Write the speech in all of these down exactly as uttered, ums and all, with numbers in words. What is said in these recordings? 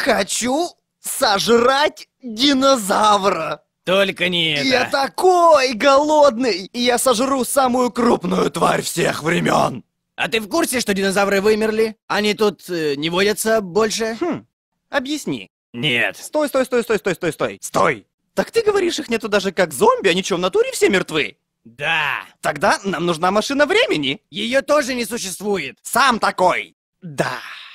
Хочу сожрать динозавра. Только не это. Я такой голодный, и я сожру самую крупную тварь всех времен. А ты в курсе, что динозавры вымерли? Они тут э, не водятся больше? Хм, объясни. Нет. Стой, стой, стой, стой, стой, стой, стой. Стой. Так ты говоришь, их нету даже как зомби, они что, в натуре все мертвы? Да. Тогда нам нужна машина времени. Ее тоже не существует. Сам такой. Да.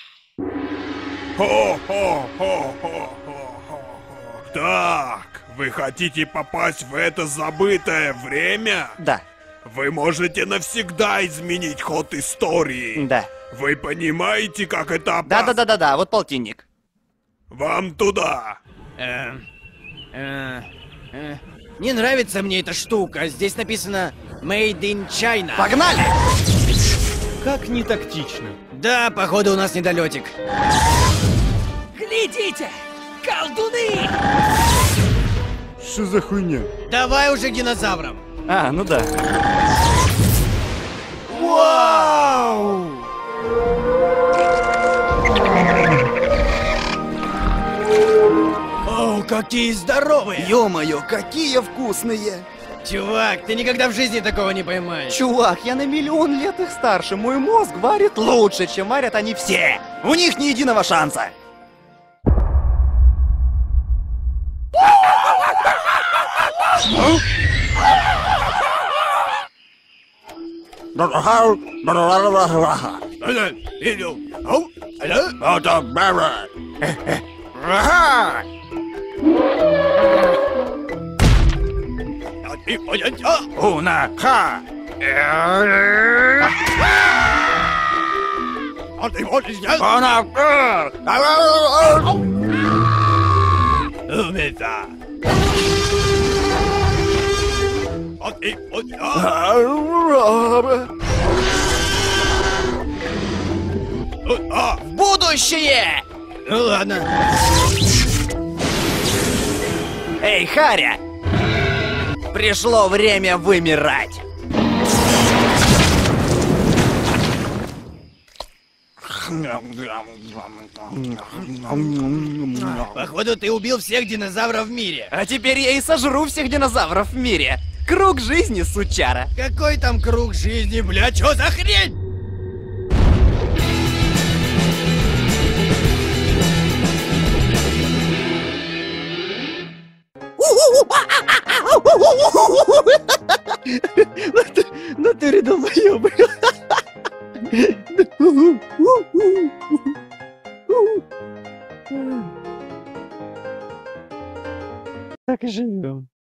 Хо-хо-хо-хо-хо-хо. Так, вы хотите попасть в это забытое время? Да. Вы можете навсегда изменить ход истории. Да. Вы понимаете, как это опасно? Да-да-да-да-да, вот полтинник. Вам туда. Э, э, э. Не нравится мне эта штука. Здесь написано Made in China. Погнали! Как не тактично. Да, походу у нас недолетик. Глядите! Колдуны! Что за хуйня? Давай уже к динозаврам. А, ну да. Вау! О, какие здоровые! Ё-моё, какие вкусные! Чувак, ты никогда в жизни такого не поймаешь. Чувак, я на миллион лет их старше. Мой мозг варит лучше, чем варят они все. У них ни единого шанса. Уна, ха! Умница. Будущее! Ну ладно. Эй, Харя! Пришло время вымирать. Походу, ты убил всех динозавров в мире. А теперь я и сожру всех динозавров в мире. Круг жизни, сучара. Какой там круг жизни, бля, чё за хрень? Ну ты редолбоёбы. Так и живем.